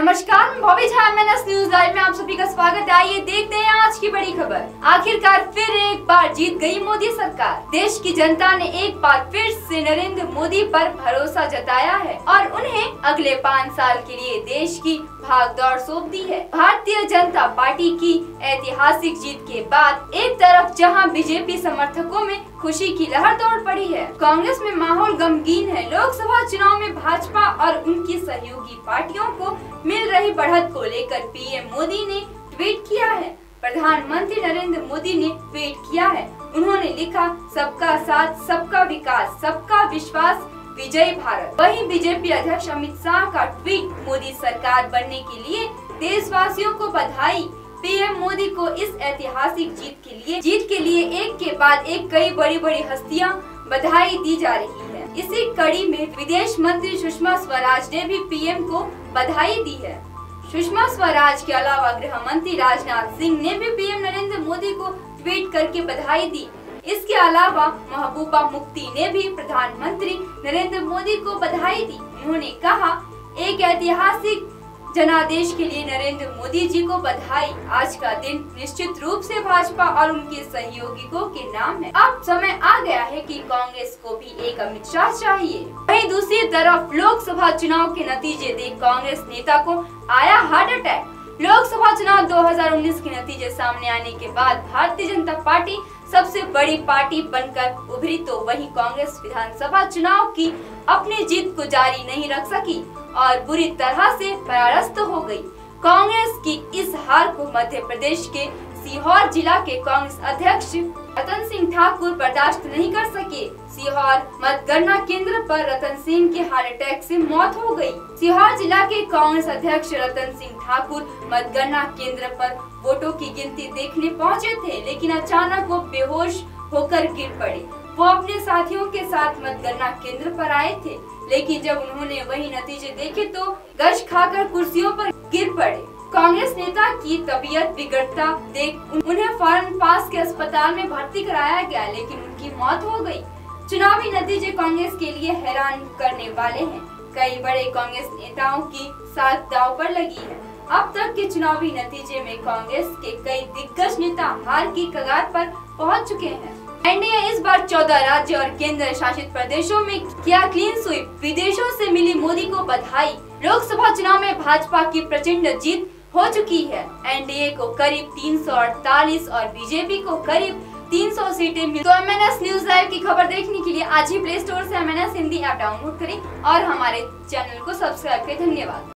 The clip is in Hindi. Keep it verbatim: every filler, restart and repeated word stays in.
नमस्कार, मैं Bhavya Jha MNS news live में आप सभी का स्वागत है। आइए देखते हैं आज की बड़ी खबर। आखिरकार फिर एक बार जीत गई मोदी सरकार। देश की जनता ने एक बार फिर से नरेंद्र मोदी पर भरोसा जताया है और उन्हें अगले पाँच साल के लिए देश की भागदौड़ सौंप दी है। भारतीय जनता पार्टी की ऐतिहासिक जीत के बाद एक तरफ जहां बीजेपी समर्थकों में खुशी की लहर दौड़ पड़ी है, कांग्रेस में माहौल गमगीन है। लोकसभा चुनाव में भाजपा और उनकी सहयोगी पार्टियों को मिल रही बढ़त को लेकर पीएम मोदी ने ट्वीट किया है। प्रधानमंत्री नरेंद्र मोदी ने ट्वीट किया है। उन्होंने लिखा, सबका साथ, सबका विकास, सबका विश्वास, विजय भारत। वहीं बीजेपी अध्यक्ष अमित शाह का ट्वीट, मोदी सरकार बनने के लिए देशवासियों को बधाई। पीएम मोदी को इस ऐतिहासिक जीत के लिए जीत के लिए एक के बाद एक कई बड़ी बड़ी हस्तियां बधाई दी जा रही है। इसी कड़ी में विदेश मंत्री सुषमा स्वराज ने भी पीएम को बधाई दी है। सुषमा स्वराज के अलावा गृह मंत्री राजनाथ सिंह ने भी पीएम नरेंद्र मोदी को ट्वीट करके बधाई दी। इसके अलावा महबूबा मुफ्ती ने भी प्रधानमंत्री नरेंद्र मोदी को बधाई दी। उन्होंने कहा, एक ऐतिहासिक जनादेश के लिए नरेंद्र मोदी जी को बधाई। आज का दिन निश्चित रूप से भाजपा और उनके सहयोगियों के नाम है। अब समय आ गया है कि कांग्रेस को भी एक अमित शाह चाहिए। वहीं दूसरी तरफ लोकसभा चुनाव के नतीजे देख कांग्रेस नेता को आया हार्ट अटैक। लोकसभा चुनाव दो हज़ार उन्नीस के नतीजे सामने आने के बाद भारतीय जनता पार्टी सबसे बड़ी पार्टी बनकर उभरी, तो वहीं कांग्रेस विधानसभा चुनाव की अपनी जीत को जारी नहीं रख सकी और बुरी तरह से परास्त हो गई। कांग्रेस की इस हार को मध्य प्रदेश के सीहोर जिला के कांग्रेस अध्यक्ष रतन सिंह ठाकुर बर्दाश्त नहीं कर सके। सीहोर मतगणना केंद्र पर रतन सिंह के हार्ट अटैक से मौत हो गई। सीहोर जिला के कांग्रेस अध्यक्ष रतन सिंह ठाकुर मतगणना केंद्र पर वोटों की गिनती देखने पहुंचे थे, लेकिन अचानक वो बेहोश होकर गिर पड़े। वो अपने साथियों के साथ मतगणना केंद्र पर आए थे, लेकिन जब उन्होंने वही नतीजे देखे तो गश खाकर कुर्सियों पर गिर पड़े। कांग्रेस नेता की तबीयत बिगड़ता देख उन्हें फौरन पास के अस्पताल में भर्ती कराया गया, लेकिन उनकी मौत हो गई। चुनावी नतीजे कांग्रेस के लिए हैरान करने वाले हैं। कई बड़े कांग्रेस नेताओं की साथ दांव पर लगी है। अब तक के चुनावी नतीजे में कांग्रेस के कई दिग्गज नेता हार की कगार पर पहुंच चुके हैं। एनडीए इस बार चौदह राज्य और केंद्र शासित प्रदेशों में किया क्लीन स्वीप। विदेशों से मिली मोदी को बधाई। लोकसभा चुनाव में भाजपा की प्रचंड जीत हो चुकी है। एनडीए को करीब तीन सौ अड़तालीस और बीजेपी को करीब तीन सौ सीटें मिली। तो एमएनएस न्यूज लाइव की खबर देखने के लिए आज ही प्ले स्टोर से एमएनएस हिंदी ऐप डाउनलोड करें और हमारे चैनल को सब्सक्राइब करें। धन्यवाद।